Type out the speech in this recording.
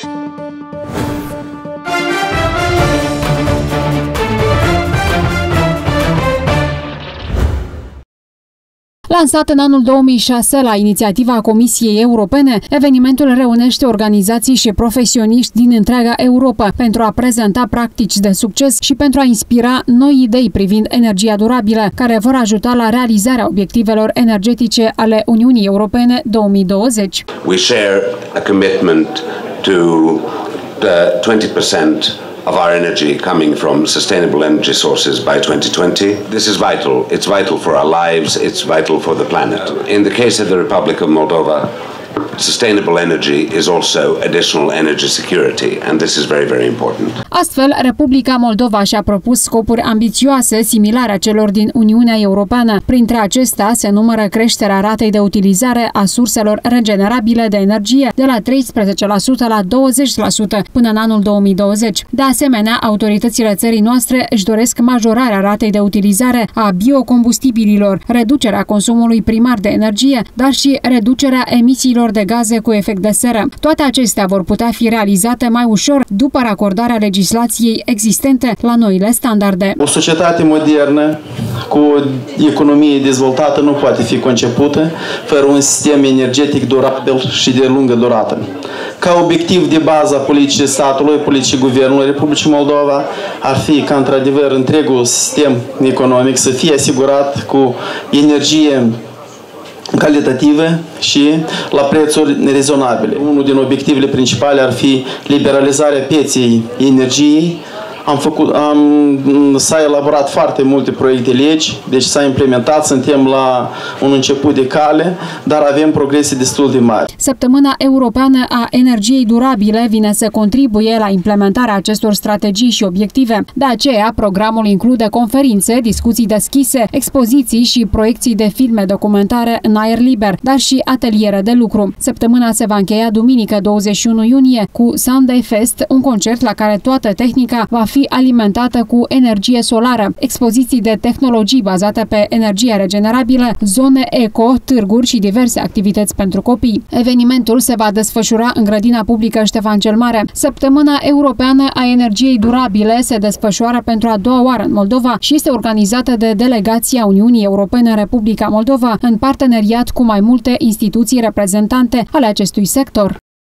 Lansat în anul 2006 la inițiativa Comisiei Europene, evenimentul reunește organizații și profesioniști din întreaga Europa pentru a prezenta practici de succes și pentru a inspira noi idei privind energia durabilă, care vor ajuta la realizarea obiectivelor energetice ale Uniunii Europene 2020. We share a commitment to 20% of our energy coming from sustainable energy sources by 2020. This is vital. It's vital for our lives. It's vital for the planet. In the case of the Republic of Moldova, sustainable energy is also additional energy security, and this is very, very important. Astfel, Republica Moldova și-a propus scopuri ambițioase, similare celor din Uniunea Europeană. Printre acestea se numără creșterea ratei de utilizare a surselor regenerabile de energie de la 13% la 20% până în anul 2020. De asemenea, autoritățile țării noastre își doresc majorarea ratei de utilizare a biocombustibililor, reducerea consumului primar de energie, dar și reducerea emisiilor de gaze cu efect de seră. Toate acestea vor putea fi realizate mai ușor după racordarea legislației existente la noile standarde. O societate modernă cu o economie dezvoltată nu poate fi concepută fără un sistem energetic durabil și de lungă durată. Ca obiectiv de bază a politicii statului, politicii Guvernului Republicii Moldova, ar fi ca într-adevăr întregul sistem economic să fie asigurat cu energie calitative și la prețuri rezonabile. Unul din obiectivele principale ar fi liberalizarea pieței energiei. S-a elaborat foarte multe proiecte de legi, deci s-a implementat, suntem la un început de cale, dar avem progrese destul de mari. Săptămâna Europeană a Energiei Durabile vine să contribuie la implementarea acestor strategii și obiective. De aceea, programul include conferințe, discuții deschise, expoziții și proiecții de filme documentare în aer liber, dar și ateliere de lucru. Săptămâna se va încheia duminică 21 iunie cu Sunday Fest, un concert la care toată tehnica va fi alimentată cu energie solară, expoziții de tehnologii bazate pe energie regenerabilă, zone eco, târguri și diverse activități pentru copii. Evenimentul se va desfășura în grădina publică Ștefan cel Mare. Săptămâna Europeană a Energiei Durabile se desfășoară pentru a doua oară în Moldova și este organizată de Delegația Uniunii Europene în Republica Moldova, în parteneriat cu mai multe instituții reprezentante ale acestui sector.